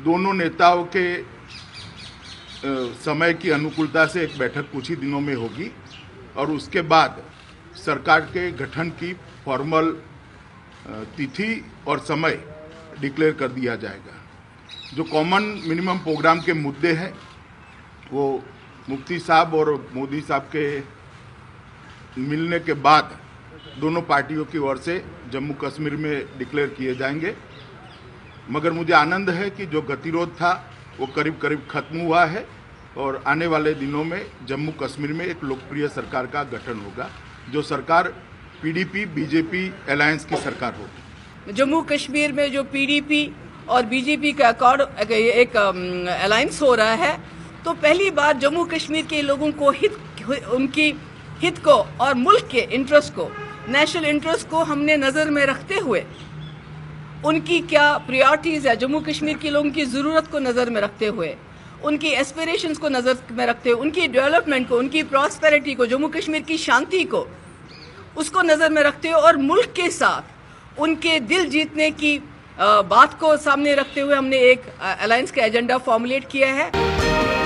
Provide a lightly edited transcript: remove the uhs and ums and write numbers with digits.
दोनों नेताओं के समय की अनुकूलता से एक बैठक कुछ ही दिनों में होगी और उसके बाद सरकार के गठन की फॉर्मल तिथि और समय डिक्लेयर कर दिया जाएगा। जो कॉमन मिनिमम प्रोग्राम के मुद्दे हैं वो मुफ्ती साहब और मोदी साहब के मिलने के बाद दोनों पार्टियों की ओर से जम्मू कश्मीर में डिक्लेयर किए जाएंगे। मगर मुझे आनंद है कि जो गतिरोध था वो करीब करीब खत्म हुआ है और आने वाले दिनों में जम्मू कश्मीर में एक लोकप्रिय सरकार का गठन होगा, जो सरकार पीडीपी बीजेपी अलायंस की सरकार होगी। जम्मू कश्मीर में जो पीडीपी और बीजेपी का एक अलायंस हो रहा है, तो पहली बार जम्मू कश्मीर के लोगों को उनकी हित को और मुल्क के इंटरेस्ट को, नेशनल इंटरेस्ट को हमने नज़र में रखते हुए, उनकी क्या प्रायोरिटीज़ है, जम्मू कश्मीर के लोगों की ज़रूरत को नज़र में रखते हुए, उनकी एस्पिरेशंस को नज़र में रखते हुए, उनकी डेवलपमेंट को, उनकी प्रॉस्पेरिटी को, जम्मू कश्मीर की शांति को, उसको नज़र में रखते हुए और मुल्क के साथ उनके दिल जीतने की बात को सामने रखते हुए हमने एक अलायंस का एजेंडा फॉर्मुलेट किया है।